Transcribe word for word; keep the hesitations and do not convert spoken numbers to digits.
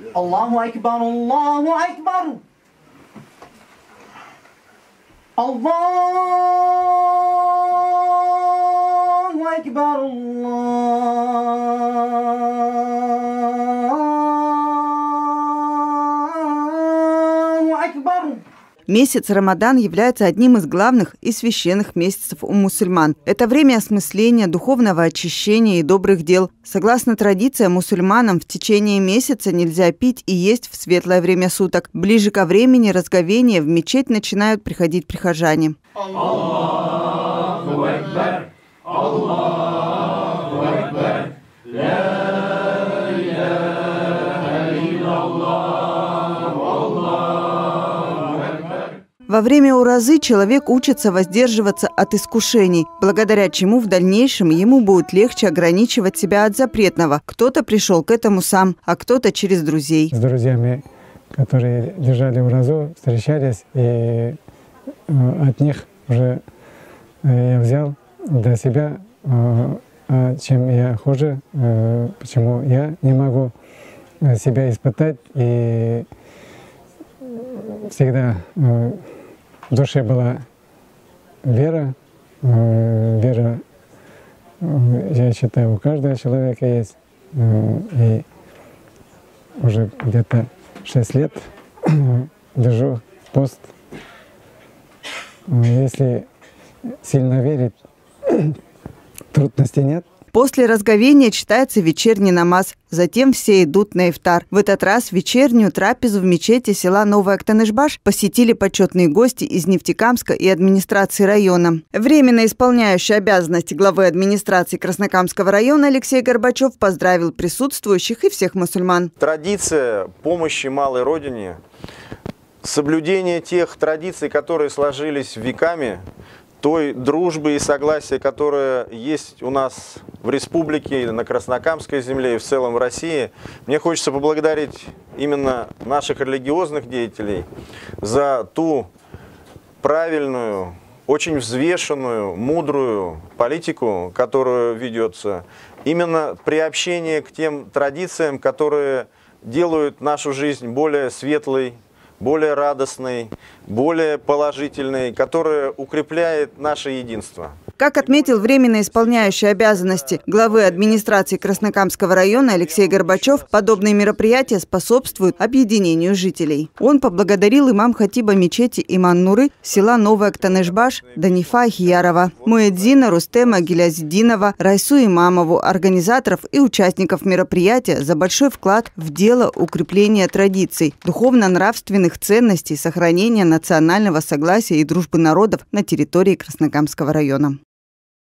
Аллаху акбар, Аллаху акбар. Аллаху акбар, Аллаху акбар. Месяц Рамадан является одним из главных и священных месяцев у мусульман. Это время осмысления, духовного очищения и добрых дел. Согласно традициям, мусульманам в течение месяца нельзя пить и есть в светлое время суток. Ближе ко времени разговения в мечеть начинают приходить прихожане. Аллаху акбар, Аллаху акбар, ла иляха илляллах, Аллаху акбар. Во время уразы человек учится воздерживаться от искушений, благодаря чему в дальнейшем ему будет легче ограничивать себя от запретного. Кто-то пришел к этому сам, а кто-то через друзей. С друзьями, которые держали уразу, встречались, и от них уже я взял для себя, чем я хуже, почему я не могу себя испытать. И всегда в душе была вера. Вера, я считаю, у каждого человека есть. И уже где-то шесть лет держу пост. Если сильно верить, трудностей нет. После разговения читается вечерний намаз. Затем все идут на ифтар. В этот раз вечернюю трапезу в мечети села Новый Актанышбаш посетили почетные гости из Нефтекамска и администрации района. Временно исполняющий обязанности главы администрации Краснокамского района Алексей Горбачев поздравил присутствующих и всех мусульман. Традиция помощи малой родине, соблюдение тех традиций, которые сложились веками, той дружбы и согласия, которая есть у нас в республике, на Краснокамской земле и в целом в России. Мне хочется поблагодарить именно наших религиозных деятелей за ту правильную, очень взвешенную, мудрую политику, которая ведется, именно приобщение к тем традициям, которые делают нашу жизнь более светлой, более радостной, более положительной, которая укрепляет наше единство. Как отметил временно исполняющий обязанности главы администрации Краснокамского района Алексей Горбачев, подобные мероприятия способствуют объединению жителей. Он поблагодарил имам-хатиба мечети Иман-Нуры села Новый Актанышбаш Данифа Ахиярова, муэдзина Рустема Гилязиддинова, Райсу Имамову, организаторов и участников мероприятия за большой вклад в дело укрепления традиций, духовно-нравственных ценностей, сохранения национального согласия и дружбы народов на территории Краснокамского района.